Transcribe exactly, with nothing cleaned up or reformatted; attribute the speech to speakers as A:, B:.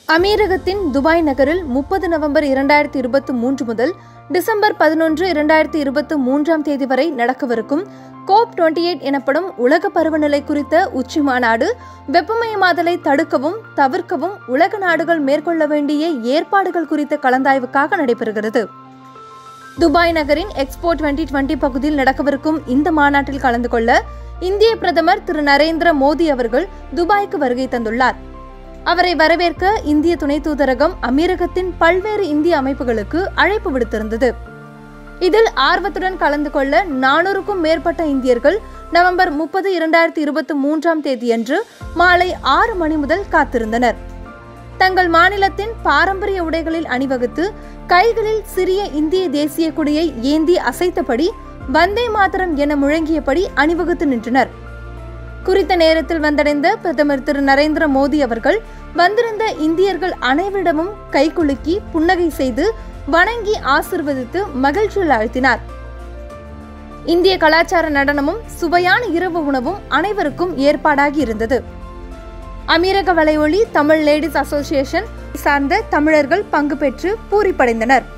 A: அமீரகத்தின் துபாய் நகரில் முப்பது நவம்பர் இரண்டாயிரத்தி இருபத்தி மூன்று முதல் டிசம்பர் பதினொன்று இரண்டாயிரத்தி இருபத்தி மூன்றாம் தேதி வரை நடக்கவிருக்கும் கோப் இருபத்தி எட்டு எனப்படும் உலக பருவநிலை குறித்த உச்சி மாநாடு வெப்பமயமாதலை தடுக்கவும் தவிர்க்கவும் உலக நாடுகள் மேற்கொள்ள வேண்டிய ஏற்பாடுகள் குறித்த கலந்தாய்வுக்காக நடைபெறுகிறது. துபாய் நகரின் எக்ஸ்போ இருபது இருபது பகுதியில் நடக்கவிருக்கும் இந்த மாநாட்டில் கலந்து கொள்ள இந்திய பிரதமர் திரு நரேந்திர மோடி அவர்கள் துபாய்க்கு வருகை தந்துள்ளார். அவரை வரவேற்க இந்திய துணை தூதரகம் அமீரகத்தின் பல்வேறு இந்திய அமைப்புகளுக்கு அழைப்பு விடுத்திருந்தது. இதில் ஆர்வத்துடன் கலந்து கொள்ள நானூறுக்கும் மேற்பட்ட இந்தியர்கள் நவம்பர் முப்பது இரண்டாயிரத்தி இருபத்தி மூன்றாம் தேதியன்று மாலை ஆறு மணி முதல் காத்திருந்தனர். தங்கள் மாநிலத்தின் பாரம்பரிய உடைகளில் அணிவகுத்து கைகளில் சிறிய இந்திய தேசிய கொடியை ஏந்தி அசைத்தபடி வந்தே மாதரம் என முழங்கியபடி அணிவகுத்து நின்றனர். குறித்த நேரத்தில் வந்தடைந்த பிரதமர் திரு நரேந்திர மோடி அவர்கள் வந்திருந்த இந்தியர்கள் அனைவரிடமும் கைகுலுக்கி புன்னகை செய்து வணங்கி ஆசிர்வதித்து மகிழ்ச்சியில் ஆழ்த்தினார். இந்திய கலாச்சார நடனமும் சுவையான இரவு உணவும் அனைவருக்கும் ஏற்பாடாகி இருந்தது. அமீரக வலையொலி தமிழ் லேடிஸ் அசோசியேஷன் சார்ந்த தமிழர்கள் பங்கு பெற்று பூரிப்படைந்தனர்.